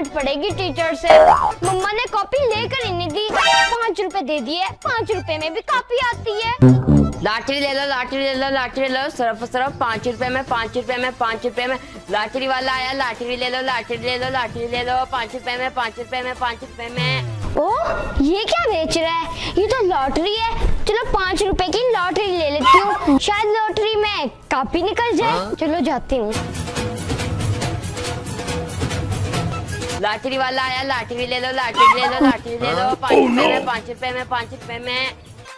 पड़ेगी टीचर से। मम्मा ने कॉपी लेकर ही नहीं दी, 5 रुपए दे दिए, 5 रुपए में भी कॉपी आती है। लाटरी ले लो, लाटरी ले लो, लाटरी ले लो, सिर्फ 5 रुपए में, 5 रुपए में, 5 रुपए में। लाटरी वाला आया, लाटरी ले लो, लाटरी ले लो, लाटरी ले लो, 5 रुपए में, 5 रुपए में, 5 रुपए में। ओह, ये क्या बेच रहा है? ये तो लॉटरी है। चलो 5 रुपए की लॉटरी ले लेती हूँ, शायद लॉटरी में कॉपी निकल जाए। चलो जाती हूँ। लाटरी वाला आया, लाटरी ले लो, लाटरी ले लो, लाटरी ले लो, 5 रुपए में, 5 रुपए में, 5 रुपए में।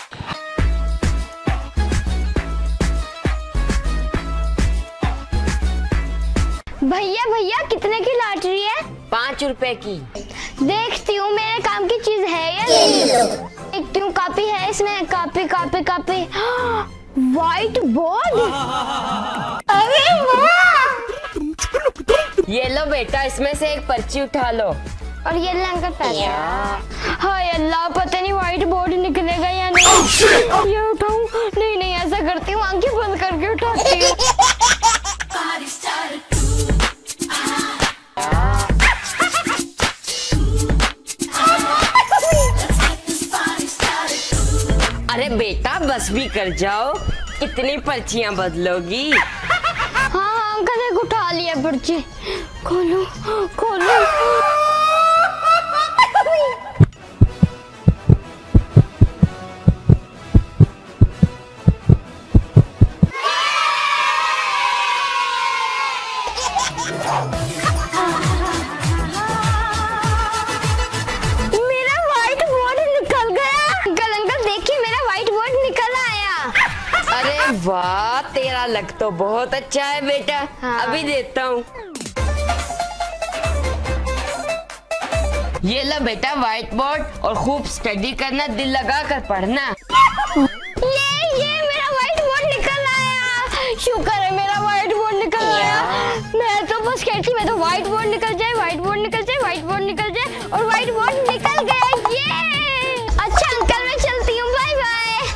भैया भैया, कितने की लॉटरी है? 5 रुपए की। देखती हूँ मेरे काम की चीज है या नहीं। देखती हूँ कॉपी है इसमें, copy copy copy. White board. अरे वाह! ये लो बेटा, इसमें से एक पर्ची उठा लो। और ये ले अंकल पैसे। हाय अल्लाह, पता नहीं व्हाइट बोर्ड निकलेगा या नहीं। ये उठाऊं? नहीं नहीं, ऐसा करती हूँ, आंखें बंद करके उठाती हूँ। अरे बेटा, बस भी कर जाओ, कितनी पर्चियां बदलोगी? हाँ अंकल, एक उठा लिया पर्ची। खोलो खोलो। वाह, तेरा लक तो बहुत अच्छा है बेटा। हाँ। अभी देता हूँ। ये लो बेटा व्हाइट बोर्ड, और खूब स्टडी करना, दिल लगा कर पढ़ना। ये मेरा व्हाइट बोर्ड निकल आया। शुक्र है मेरा व्हाइट बोर्ड निकल आया। मैं तो बस कहती, मैं तो व्हाइट बोर्ड निकल जाए, व्हाइट बोर्ड निकल जाए, व्हाइट बोर्ड निकल जाए, और व्हाइट बोर्ड निकल गया। ये अच्छा अंकल, मैं चलती हूँ, बाय बाय।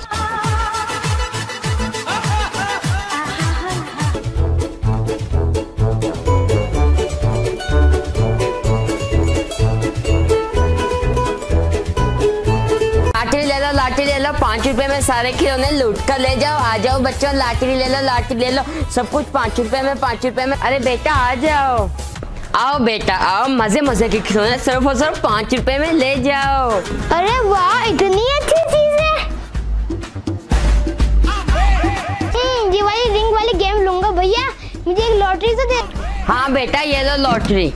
लाटरी ले लो, 5 रुपए में सारे खिलौने लूट कर ले जाओ। आ जाओ बच्चों, लाटरी ले लो, लाटरी ले लो, सब कुछ 5 रुपए में, 5 रुपए में। अरे बेटा आ जाओ, आओ बेटा आओ, मजे मजे के खिलौने सिर्फ और सिर्फ 5 रुपए में ले जाओ। अरे वाह, इतनी अच्छी चीज है। ये वाली रिंग वाली गेम लूंगा। भैया मुझे एक लॉटरी तो दे। हाँ बेटा, ये लो लॉटरी।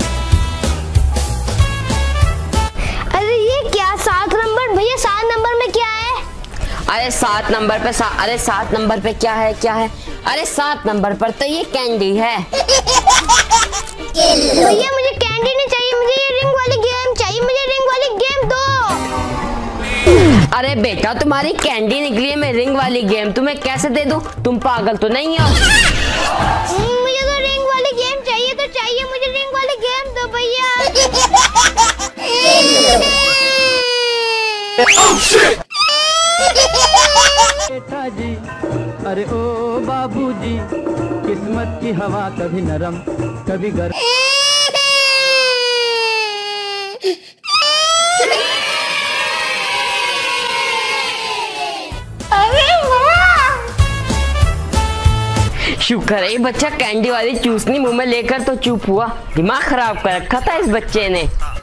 अरे ये क्या 7 नंबर? भैया 7 नंबर में क्या है? अरे 7 नंबर पे अरे 7 नंबर पे क्या है, क्या है? अरे 7 नंबर पर तो ये कैंडी है। भैया मुझे कैंडी नहीं चाहिए, मुझे ये रिंग वाली गेम चाहिए। मुझे रिंग वाली गेम दो। अरे बेटा, तुम्हारी कैंडी निकली है, मैं रिंग वाली गेम तुम्हें कैसे दे दूं? तुम पागल तो नहीं हो? मुझे तो रिंग वाली गेम चाहिए तो चाहिए। मुझे रिंग वाली गेम दो भैया। बेटा जी, अरे ओ बाबूजी, किस्मत की हवा कभी नरम कभी गर्म। शुक्र है बच्चा कैंडी वाली चूसनी मुंह में लेकर तो चुप हुआ। दिमाग खराब कर रखा था इस बच्चे ने।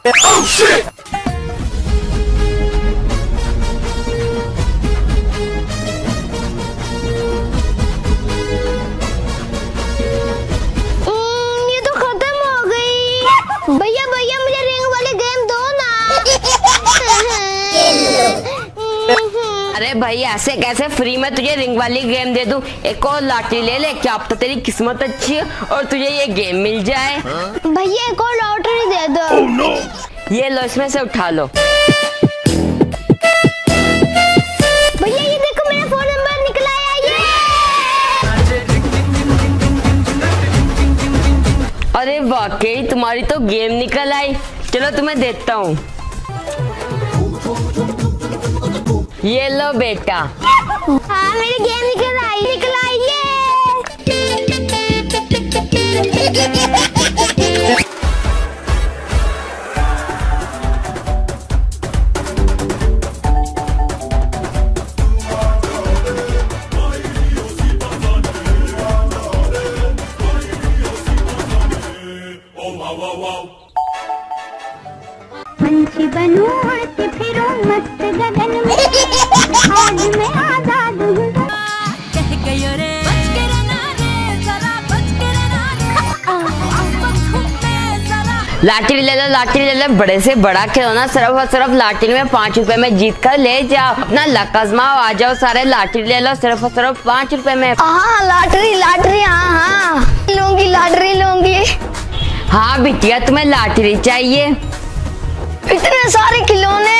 ये तो खत्म हो गई। भैया भैया मुझे रिंग वाली गेम दो ना। अरे भाई, ऐसे कैसे फ्री में तुझे रिंग वाली गेम दे दूं? एक और लाटरी ले ले, क्या अब तो तेरी किस्मत अच्छी है और तुझे ये गेम मिल जाए। भैया एक और लॉटरी दे दो। Oh, no! ये लो, इसमें से उठा लो। भैया ये देखो, मेरा फोन नंबर निकला है। अरे वाकई तुम्हारी तो गेम निकल आई। चलो तुम्हें देता हूँ, ये लो बेटा। हाँ मेरी गेम निकल आई, निकल आई। ये लगन में आज मैं आजाद हूँ। कह गयो रे बच के रहना रे जरा बच के रहना रे। लाटरी ले लो, लाटरी ले लो, बड़े से बड़ा खिलौना सिर्फ और सिर्फ लाटरी में 5 रुपए में जीत कर ले जाओ। अपना लक आजमाओ, आ जाओ सारे, लाटरी ले लो सिर्फ और सिर्फ 5 रुपए में। हाँ लाटरी लाटरी, हाँ लूंगी, लाटरी लूंगी। हाँ बिटिया, तुम्हें लाटरी चाहिए? इतने सारे खिलौने।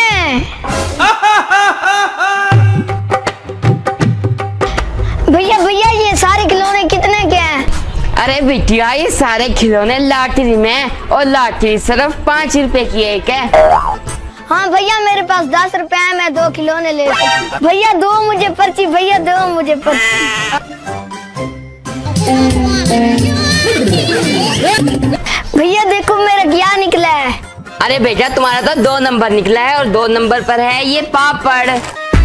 भैया भैया ये सारे खिलौने कितने के हैं? अरे बिटिया, ये सारे खिलौने लाटरी में, और लाटरी सिर्फ 5 रुपए की एक है। हाँ भैया मेरे पास 10 रुपए है, मैं 2 खिलौने ले सकता। भैया दो मुझे पर्ची, भैया दो मुझे पर्ची। भैया देखो मेरा क्या निकला है। अरे बेटा, तुम्हारा तो 2 नंबर निकला है, और 2 नंबर पर है ये पापड़।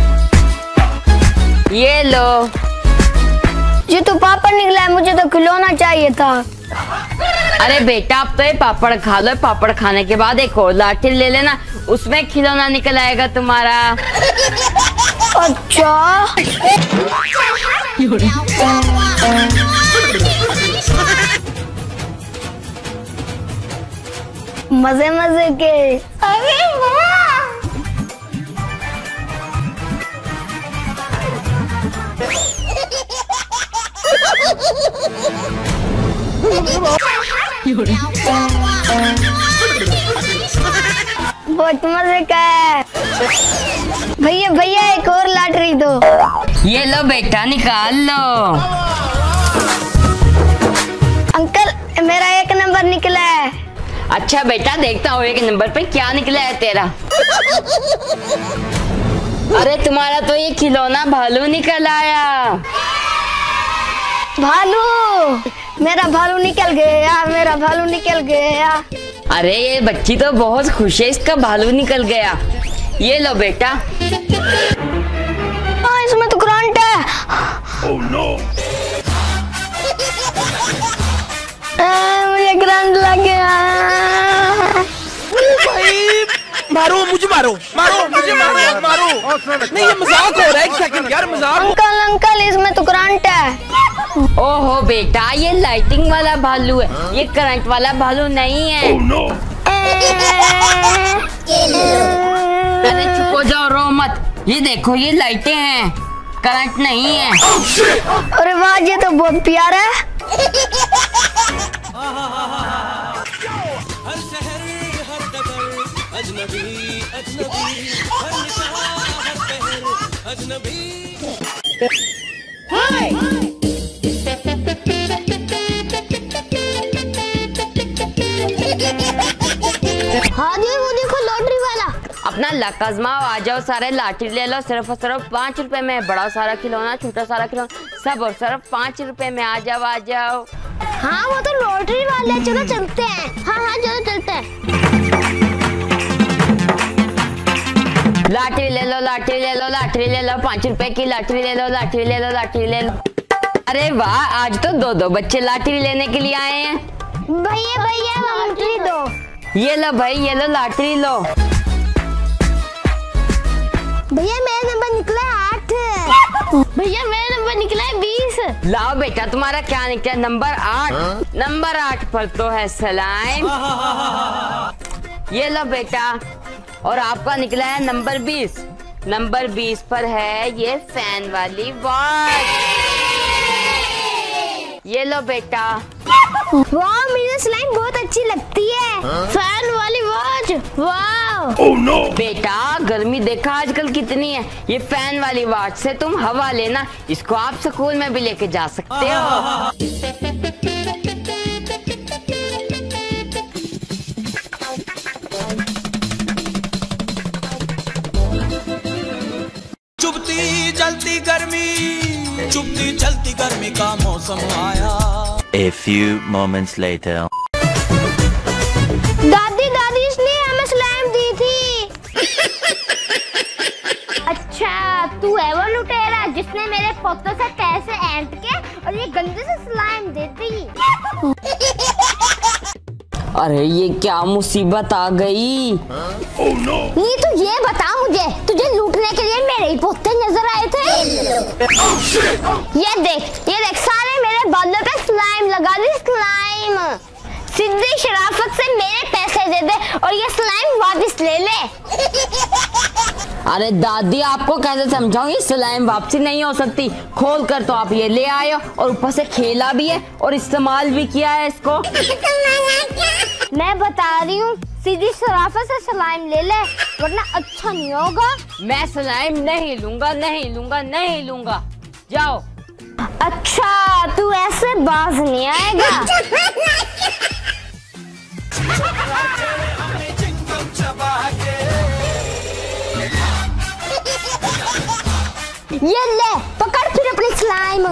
ये लो। ये तो पापड़ निकला है, मुझे तो खिलौना चाहिए था। अरे बेटा, अब तो ये पापड़ खा लो, पापड़ खाने के बाद एक और लाटरी ले लेना, उसमें खिलौना निकल आएगा तुम्हारा। अच्छा मजे मजे के। अरे वाह, बहुत मजे का है। भैया भैया एक और लाटरी दो। ये लो बेटा, निकाल लो। अंकल मेरा 1 नंबर निकला है। अच्छा बेटा, देखता हूँ 1 नंबर पे क्या निकला है तेरा। अरे तुम्हारा तो ये खिलौना भालू निकल आया। भालू, मेरा भालू निकल गया, मेरा भालू निकल गया। अरे ये बच्ची तो बहुत खुश है, इसका भालू निकल गया। ये लो बेटा। हाँ इसमें तो करंट है। Oh no! मुझे करंट लग गया। भाई मारो मुझे, मारो मारो मुझे, मारो मारो। नहीं ये मजाक हो रहा है, 1 सेकंड यार, मजाक। अंकल अंकल इसमें तो करंट है। ओहो बेटा, ये लाइटिंग वाला भालू है, ये करंट वाला भालू नहीं है। Oh no! अरे चुप हो जाओ, रो मत। ये देखो, ये लाइटें हैं, करंट नहीं है। अरे वाह, ये तो बहुत प्यारा है। हाँ जी, वो देखो लॉटरी वाला। अपना लक आजमाओ, आ जाओ सारे, लाटरी ले लो सिर्फ और सिर्फ 5 रुपए में। बड़ा सारा खिलौना, छोटा सारा खिलौना, सब और सिर्फ 5 रुपए में। आ जाओ आ जाओ। हाँ वो तो लॉटरी वाले, चलो चलते हैं। हाँ हाँ चलो चलते हैं। लाटरी ले लो, लाटरी ले लो, लाटरी ले लो, 5 रुपए की लाटरी ले लो, लाटरी ले लो, लाटरी ले लो। अरे वाह, आज तो 2-2 बच्चे लाटरी लेने के लिए आए हैं। भैया भैया लॉटरी दो। ये लो भाई, ये लो लाटरी लो। भैया मेरा नंबर निकला है 8। भैया मेरा नंबर निकला है 20। लाओ बेटा, तुम्हारा क्या निकला? नंबर 8। नंबर 8 पर तो है स्लाइम। ये लो बेटा, और आपका निकला है नंबर 20। नंबर 20 पर है ये फैन वाली वॉच। ये लो बेटा। वाह, मुझे स्लाइम बहुत अच्छी लगती है। फैन वाली वॉच, वाह। Oh no! बेटा, गर्मी देखा आजकल कितनी है, ये फैन वाली वॉच से तुम हवा लेना, इसको आप स्कूल में भी लेके जा सकते हो। चुभती जलती गर्मी, चुभती जलती गर्मी का मौसम आया। A few moments later. दादी दादी इसने हमें स्लाइम दी थी। अच्छा, तू है वो लुटेरा जिसने मेरे पोतों से पैसे ऐंठ के और ये गंदे से स्लाइम दे दी। अरे ये क्या मुसीबत आ गई। Oh no! नहीं, तू ये बता मुझे, तुझे लूटने ये देख सारे मेरे बालों पे स्लाइम लगा दी, स्लाइम। सीधी शराफत से मेरे पैसे दे दे और ये स्लाइम वापस ले ले। अरे दादी, आपको कैसे समझाऊं, ये स्लाइम वापसी नहीं हो सकती। खोल कर तो आप ये ले आए हो और ऊपर से खेला भी है और इस्तेमाल भी किया है इसको। मैं बता रही हूँ, सीधी शराफत से स्लाइम ले ले वरना अच्छा नहीं होगा। मैं स्लाइम नहीं लूंगा, नहीं लूंगा, नहीं लूंगा। जाओ। अच्छा, तू ऐसे बाज नहीं आएगा। ये ले, पकड़ फिर अपनी स्लाइम।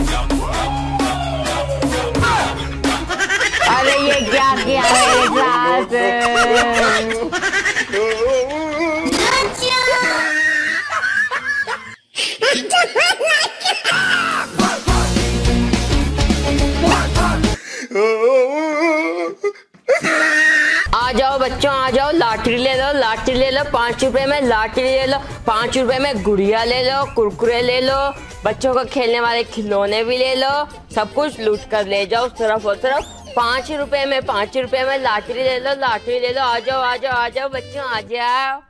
अरे ये क्या किया मेरे साथ? आ जाओ बच्चों, आ जाओ, लाटरी ले लो, लाटरी ले लो। 5 रुपए में लाटरी ले लो, 5 रुपए में गुड़िया ले लो, कुरकुरे ले लो, बच्चों को खेलने वाले खिलौने भी ले लो, सब कुछ लूट कर ले जाओ सिर्फ और सिर्फ 5 रुपए में। 5 रुपए में लाटरी ले लो, लाटरी ले लो। आ जाओ, आ जाओ, आ जाओ बच्चों, आ जाओ।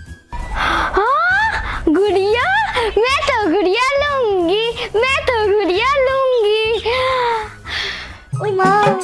हाँ, गुड़िया, मैं तो गुड़िया लूंगी, मैं तो गुड़िया लूंगी। ओए माँ।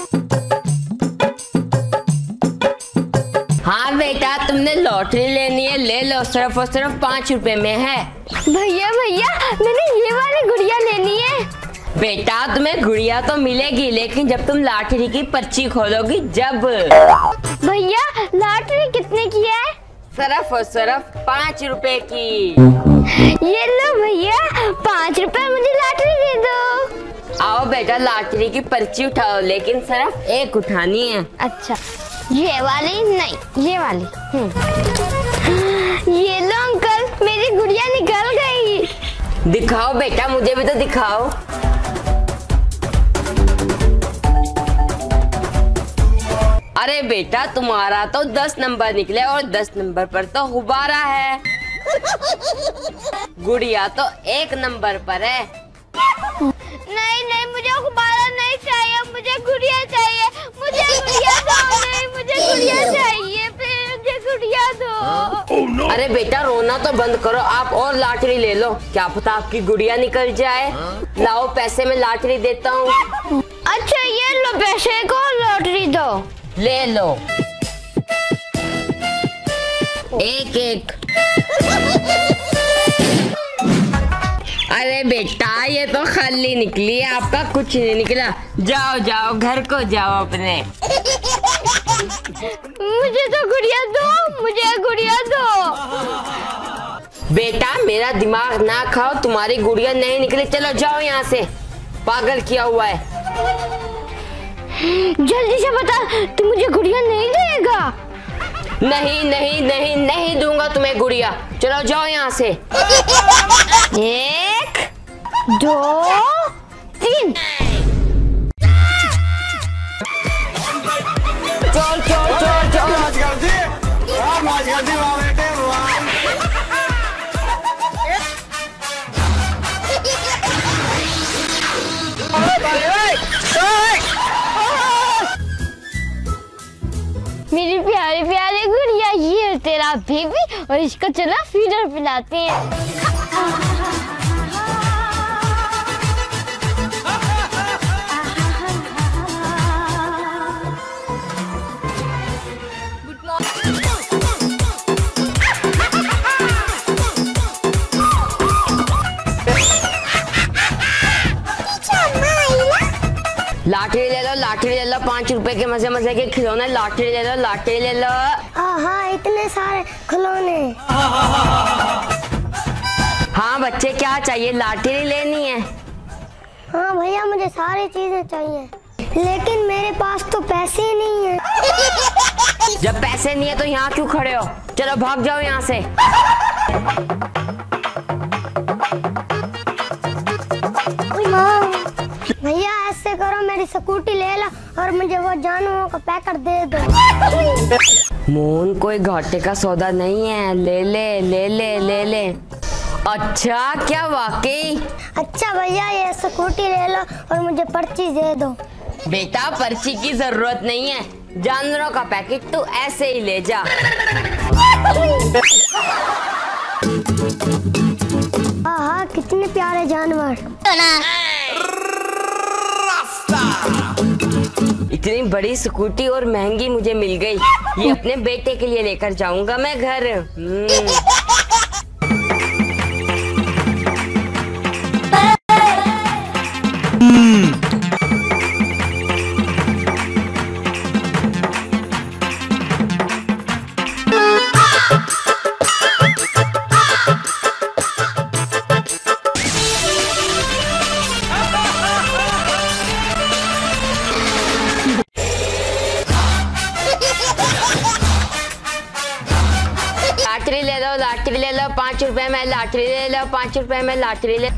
हाँ बेटा, तुमने लॉटरी लेनी है, ले लो, सिर्फ और सिर्फ 5 रुपए में है। भैया भैया, मैंने ये वाली गुड़िया लेनी है। बेटा, तुम्हें गुड़िया तो मिलेगी, लेकिन जब तुम लॉटरी की पर्ची खोलोगी जब। भैया, लॉटरी कितने की है? सिर्फ और सिर्फ 5 रुपए की। ये लो भैया, 5 रुपए मुझे लॉटरी दे दो। आओ बेटा, लॉटरी की पर्ची उठाओ, लेकिन सिर्फ एक उठानी है। अच्छा, ये वाली नहीं, ये वाली। ये लो अंकल, मेरी गुड़िया निकल गई। दिखाओ बेटा, मुझे भी तो दिखाओ। अरे बेटा, तुम्हारा तो 10 नंबर निकले और 10 नंबर पर तो गुब्बारा है। गुड़िया तो 1 नंबर पर है। नहीं नहीं, मुझे गुब्बारा नहीं चाहिए, मुझे गुड़िया चाहिए, मुझे गुड़िया दो। नहीं, मुझे गुड़िया चाहिए, फिर मुझे गुड़िया दो। अरे बेटा, रोना तो बंद करो, आप और लॉटरी ले लो, क्या पता आपकी गुड़िया निकल जाए। लाओ पैसे, में लॉटरी देता हूँ। अच्छा, ये लो पैसे को, लॉटरी दो। ले लो। एक एक। अरे बेटा, ये तो खाली निकली है, आपका कुछ नहीं निकला। जाओ जाओ, घर को जाओ अपने। मुझे तो गुड़िया दो, मुझे गुड़िया दो। बेटा, मेरा दिमाग ना खाओ, तुम्हारी गुड़िया नहीं निकली। चलो जाओ यहाँ से, पागल किया हुआ है। जल्दी से बता, तू मुझे गुड़िया नहीं देगा? नहीं नहीं नहीं, नहीं दूंगा तुम्हें गुड़िया। चलो जाओ यहाँ से। 1 2 3। चल चल चल चल। मेरी प्यारी प्यारी गुड़िया, ये तेरा बेबी, और इसको चला फीडर पिलाते हैं। लाटरी ले लो, लाटरी ले लो, 5 रुपए के मजे मजे के खिलौने। लाटरी ले लो, लाटरी ले लो। हाँ, इतने सारे खिलौने। हाँ बच्चे, क्या चाहिए? लाटरी लेनी है? हाँ भैया, मुझे सारी चीजें चाहिए, लेकिन मेरे पास तो पैसे नहीं है। जब पैसे नहीं है तो यहाँ क्यों खड़े हो? चलो भाग जाओ यहाँ से। भैया, ऐसे करो, मेरी स्कूटी ले लो और मुझे वो जानवरों का पैकेट दे दो। मोहन, कोई घाटे का सौदा नहीं है, ले ले ले ले ले ले। अच्छा, क्या वाकई? अच्छा भैया ये स्कूटी ले लो और मुझे पर्ची दे दो। बेटा पर्ची की जरूरत नहीं है, जानवरों का पैकेट तू ऐसे ही ले जा। हाँ कितने प्यारे जानवर। इतनी बड़ी स्कूटी और महंगी मुझे मिल गई, ये अपने बेटे के लिए लेकर जाऊंगा मैं घर। लाटरी ले लो 5 रुपए में, लाटरी ले लो 5 रुपए में, लाटरी ले।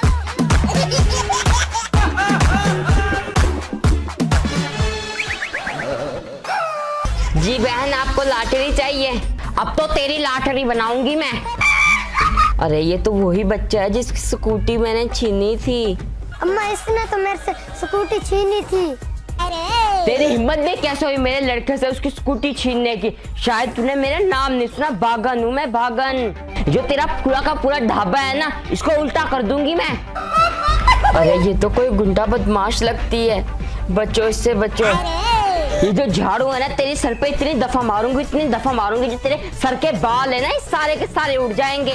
जी बहन आपको लाटरी चाहिए? अब तो तेरी लाटरी बनाऊंगी मैं। अरे ये तो वही बच्चा है जिसकी स्कूटी मैंने छीनी थी। अम्मा इसने तो मेरे से स्कूटी छीनी थी। तेरी हिम्मत भी कैसे हुई मेरे लड़के से उसकी स्कूटी छीनने की? शायद तूने मेरा नाम नहीं सुना, भागन हूँ मैं, भागन। जो तेरा पूरा का पूरा ढाबा है ना, इसको उल्टा कर दूंगी मैं। अरे ये तो कोई गुंडा बदमाश लगती है, बच्चों इससे बच्चो। ये जो झाड़ू है ना तेरे सर पे इतनी दफा मारूंगी, इतनी दफा मारूंगी, जो तेरे सर के बाल है ना ये सारे के सारे उड़ जाएंगे।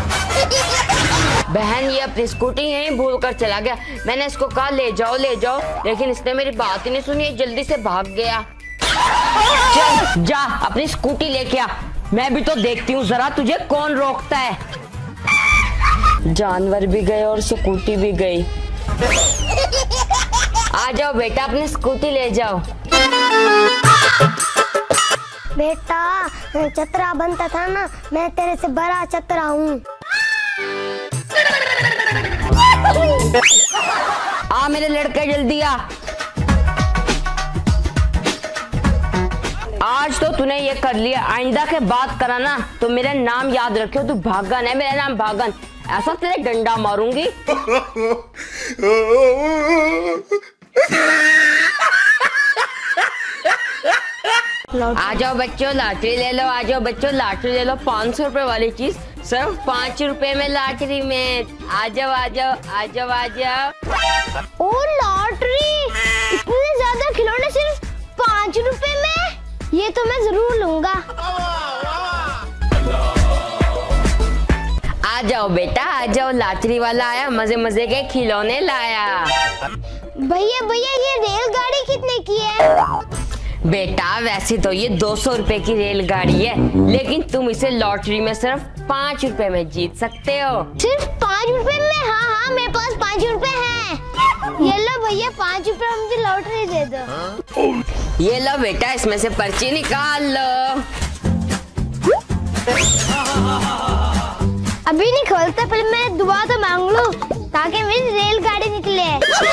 बहन ये अपनी स्कूटी यहीं भूल कर चला गया, मैंने इसको कहा ले जाओ ले जाओ, लेकिन इसने मेरी बात ही नहीं सुनी, जल्दी से भाग गया। चल जा अपनी स्कूटी लेके आ, मैं भी तो देखती हूँ जरा तुझे कौन रोकता है। जानवर भी गए और स्कूटी भी गई। आ जाओ बेटा अपनी स्कूटी ले जाओ। बेटा चतरा बनता था ना, मैं तेरे से बड़ा चतरा हूँ। आ मेरे लड़के जल्दी आ। आज तो तूने ये कर लिया, आइंदा के बात करा ना तो मेरा नाम याद रखियो, तू भागन है, मेरा नाम भागन। ऐसा तेरे डंडा मारूंगी। आ जाओ बच्चों लाटरी ले लो, आ जाओ बच्चों लाटरी ले लो। 500 रुपए वाली चीज सिर्फ 5 रुपए में लाटरी में। आ जाओ आ जाओ आ जाओ आ जाओ। ओ लॉटरी, इतने ज्यादा खिलौने सिर्फ 5 रुपए में, ये तो मैं जरूर लूंगा। आ जाओ बेटा आ जाओ, लाटरी वाला आया, मजे मजे के खिलौने लाया। भैया भैया ये रेलगाड़ी कितने की है? बेटा वैसे तो ये 200 रुपए की रेलगाड़ी है, लेकिन तुम इसे लॉटरी में सिर्फ 5 रुपए में जीत सकते हो। सिर्फ 5 रुपए में? हाँ हाँ मेरे पास 5 रुपए हैं। ये लो भैया 5 रुपए मुझे लॉटरी दे दो। ये लो बेटा इसमें से पर्ची निकाल लो। अभी नहीं खोलता, पहले मैं दुआ तो मांग लूं ताकि मेरी रेलगाड़ी निकले।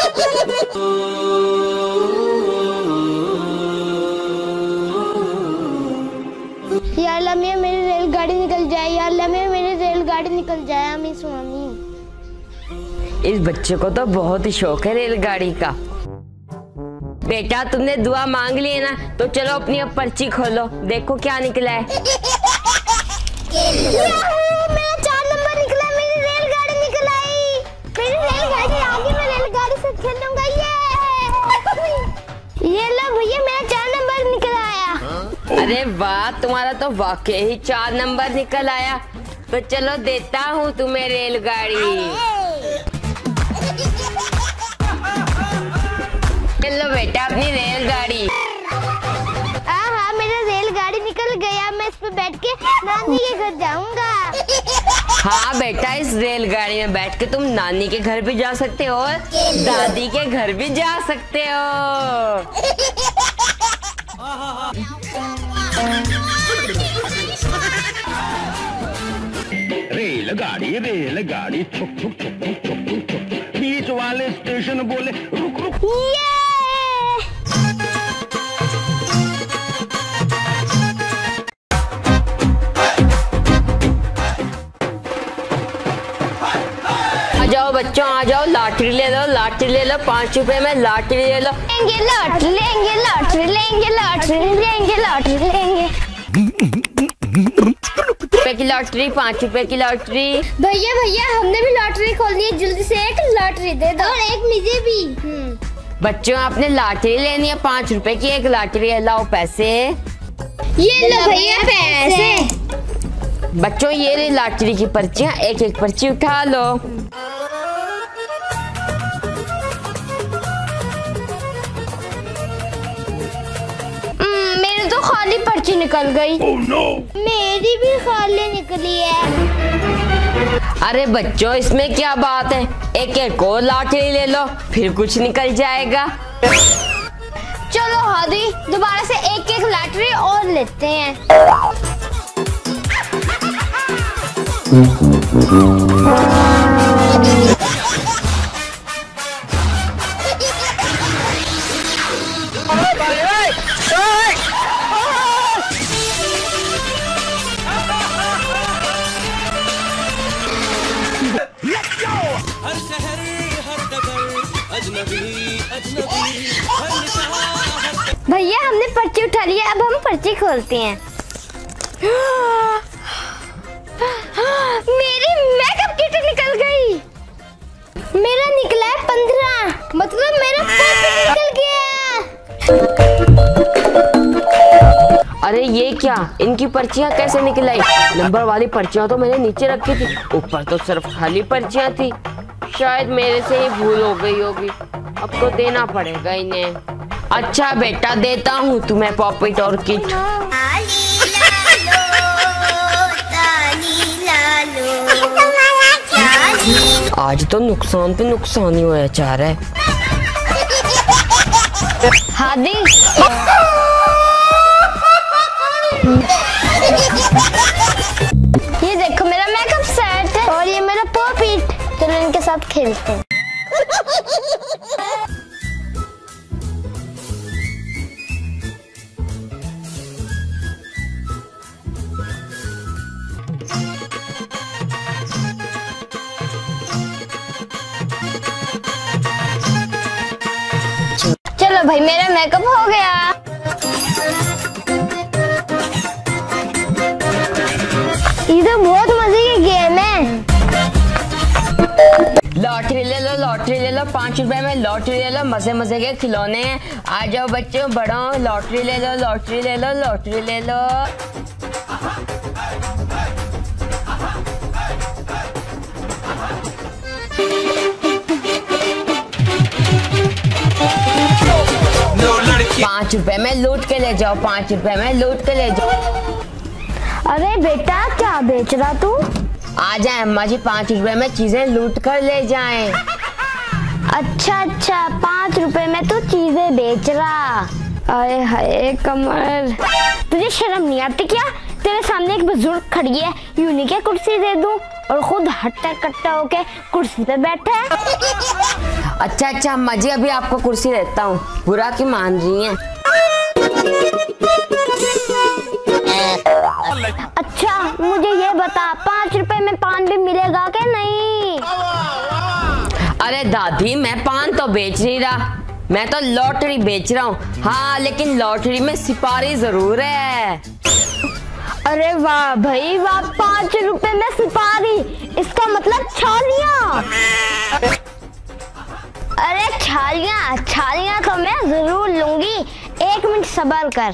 या अल्लाह मेरी रेलगाड़ी निकल जाए, या अल्लाह मेरी रेलगाड़ी निकल जाए। आमीन सुआमीन। इस बच्चे को तो बहुत ही शौक है रेलगाड़ी का। बेटा तुमने दुआ मांग ली है ना, तो चलो अपनी अब पर्ची खोलो, देखो क्या निकला है। मेरा 4 नंबर निकला, मेरी रेलगाड़ी निकल आई। मेरी रेलगाड़ी आगे, मैं रेलगाड़ी से खेलूंगा। ये लो भैया मेरा 4 नंबर निकल आया। अरे वाह तुम्हारा तो वाकई ही 4 नंबर निकल आया। तो चलो देता हूँ तुम्हें रेलगाड़ी। चलो बेटा अपनी रेलगाड़ी। हाँ मेरा रेलगाड़ी निकल गया, मैं इस पे बैठ के नानी के घर जाऊंगा। हाँ बेटा इस रेलगाड़ी में बैठ के तुम नानी के घर भी जा सकते हो और दादी के घर भी जा सकते हो। रेलगाड़ी छुक छुक छुक छुक छुक छुक छुक, बीच वाले स्टेशन बोले रुक रुक। जाओ बच्चों, आ जाओ, लॉटरी ले लो, लॉटरी ले लो, 5 रुपए में लॉटरी ले लो। लेंगे लॉटरी, लेंगे लॉटरी, लेंगे लॉटरी, लेंगे लॉटरी, लेंगे। रुपए की लॉटरी, 5 रुपए की लॉटरी। भैया भैया हमने भी लॉटरी खोलनी है, जल्दी से एक लॉटरी दे दो और एक मुझे भी। बच्चों आपने लॉटरी लेनी है, 5 रुपए की एक लॉटरी है, लाओ पैसे। ये लो भैया पैसे। बच्चों ये रही लॉटरी की पर्चियाँ, एक एक पर्ची उठा लो। मेरी तो खाली पर्ची निकल गई। मेरी भी खाली निकली है। अरे बच्चों इसमें क्या बात है, एक एक और लॉटरी ले लो, फिर कुछ निकल जाएगा। चलो हादी दोबारा से एक एक लॉटरी और लेते हैं। भैया हमने पर्ची उठा ली है, अब हम पर्ची खोलते हैं। मेरी मेकअप किट निकल गई। मेरा निकला है 15, मतलब मेरा परफेक्ट निकल गया। अरे ये क्या, इनकी पर्चियाँ कैसे निकल आई? नंबर वाली पर्चियाँ तो मैंने नीचे रखी थी, ऊपर तो सिर्फ खाली पर्चियाँ थी। शायद मेरे से ही भूल हो गई होगी, अब तो देना पड़ेगा इन्हें। अच्छा बेटा देता हूँ तुम्हें पॉपिट और किट। आज तो नुकसान पे नुकसान ही होया जा रहा है। हादी ये देखो मेरा मेकअप सेट है और ये मेरा पॉपिट। चलो इनके साथ खेलते हैं। चलो भाई मेरा मेकअप हो गया। ये तो बहुत मजे की गेम है। लॉटरी ले लो, लॉटरी ले लो, 5 रुपए में लॉटरी ले लो, मजे मजे के खिलौने हैं। आ जाओ बच्चों बड़ों, लॉटरी ले लो, लॉटरी ले लो, लॉटरी ले लो। पाँच रुपए में लूट के ले जाओ, 5 रुपए में लूट के ले जाओ। अरे बेटा क्या बेच रहा तू? आ जाए अम्मा जी, 5 रुपए में चीजें लूट कर ले जाएं। अच्छा 5 रुपए में तो चीजें बेच रहा। अरे हाय कमर, तुझे शर्म नहीं आती क्या? तेरे सामने एक बुजुर्ग खड़ी है, यूं नहीं क्या कुर्सी दे दूं, और खुद हट्टा कट्टा होके कुर्सी पे बैठा है। अच्छा अम्मा जी अभी आपको कुर्सी देता हूँ, बुरा क्यों मान रही हैं? अच्छा मुझे ये बता, 5 रुपए में पान भी मिलेगा क्या? नहीं। अरे दादी मैं पान तो बेच नहीं रहा, मैं तो लॉटरी बेच रहा हूँ। हाँ लेकिन लॉटरी में सिपारी जरूर है। अरे वाह भाई वाह, 5 रुपए में सिपारी, इसका मतलब छालियाँ। अरे छालियाँ तो मैं जरूर लूंगी, 1 मिनट सब्र कर।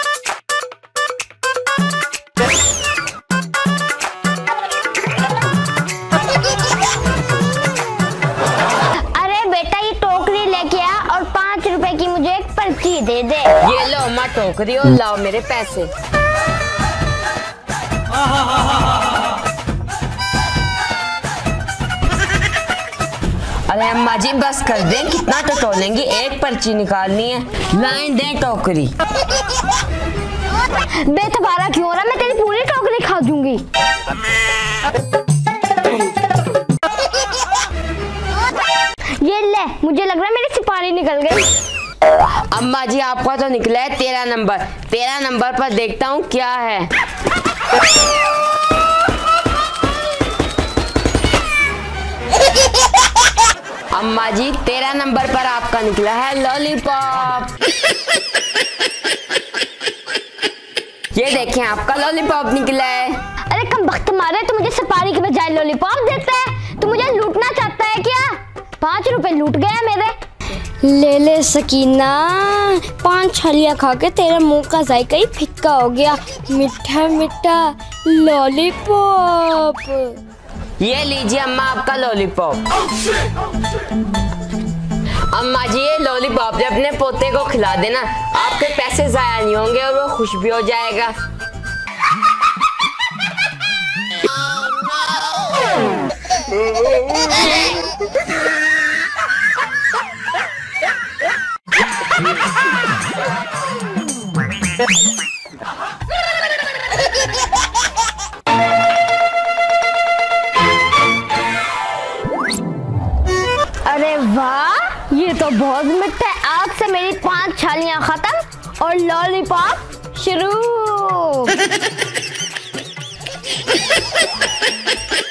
अरे बेटा ये टोकरी लेके आ और 5 रुपए की मुझे एक पर्ची दे दे। ये लो अम्मा टोकरी और लाओ मेरे पैसे। अरे अम्मा जी बस कर दें, कितना तो तोलेंगी, एक पर्ची निकालनी है। लाइन दें टोकरी। बेतबारा क्यों हो रहा, मैं तेरी पूरी टोकरी खा दूंगी। ये ले, मुझे लग रहा है मेरी सिपारी निकल गई। अम्मा जी आपका तो निकला है 13 नंबर। 13 नंबर पर देखता हूँ क्या है। अम्मा जी 13 नंबर पर आपका निकला है लॉलीपॉप। ये देखें आपका लॉलीपॉप निकला है। अरे कम वक्त मारे, तू मुझे सुपारी के बजाय लॉलीपॉप देता है। तू मुझे लूटना चाहता है क्या? 5 रुपए लूट गया मेरे। ले ले सकीना, 5 छलियां खा के तेरा मुंह का जायका ही फिक्का हो गया। मीठा मीठा लॉलीपॉप। ये लीजिए अम्मा आपका लॉलीपॉप। अम्मा जी ये लॉलीपॉप जो अपने पोते को खिला देना, आपके पैसे जाया नहीं होंगे और वो खुश भी हो जाएगा। अरे वाह, ये तो बहुत मीठा है। आज से मेरी 5 छालियां खत्म और लॉलीपॉप शुरू।